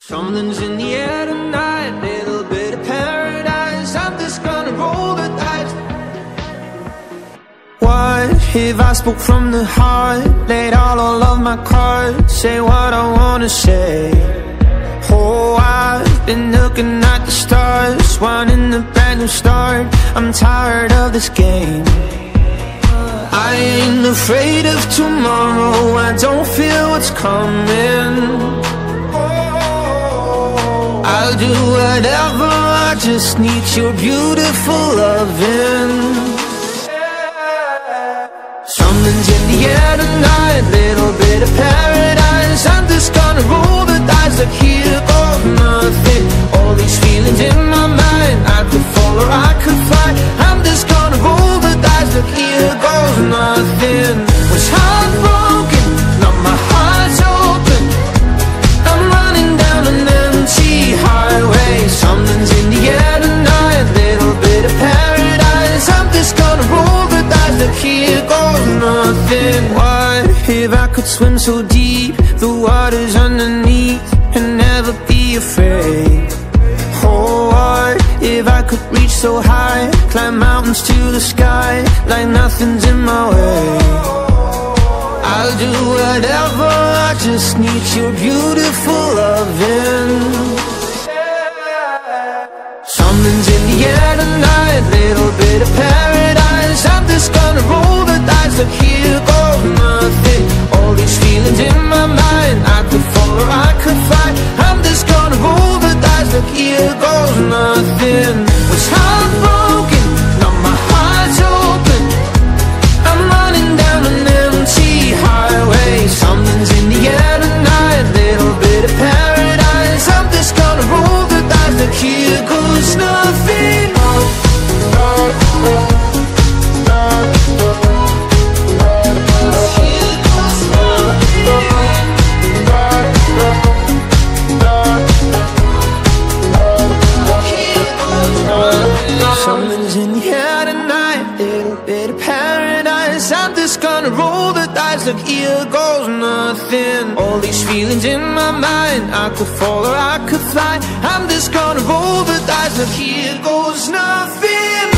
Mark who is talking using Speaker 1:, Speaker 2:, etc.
Speaker 1: Something's in the air tonight, little bit of paradise. I'm just gonna roll the dice. What if I spoke from the heart, laid all of my cards, say what I wanna say? Oh, I've been looking at the stars, wanting a brand new start. I'm tired of this game. I ain't afraid of tomorrow, I don't fear what's coming. I'll do whatever, I just need your beautiful loving. Something's in the air tonight, little bit of paradise. I'm just gonna roll the dice, like here goes nothing. All these feelings in my mind, I could fall or I could fly. I'm just gonna roll the dice, like here goes nothing. Was heartbroken, now my heart's open. I'm running down an empty highway. Something's in the air tonight, little bit of paradise. I'm just gonna roll the dice, like here goes nothing. What if I could swim so deep, the water's underneath, and never be afraid? Oh, what if I could reach so high, climb mountains to the sky, like nothing's in my way? I'll do whatever, I just need your beautiful loving. Something's in the air tonight, little bit of paradise. I'm just gonna roll the dice, like here goes nothing. All these feelings in my mind, I could fall or I could fly. I'm just gonna roll the dice, like here goes nothing. Was heartbroken, now my heart's open. I'm running down an empty highway. Something's in the air tonight, little bit of paradise. I'm just gonna roll the dice, like here goes nothing. Something's in the air tonight, little bit of paradise. I'm just gonna roll the dice, like here goes nothing. All these feelings in my mind, I could fall or I could fly. I'm just gonna roll the dice, like here goes nothing.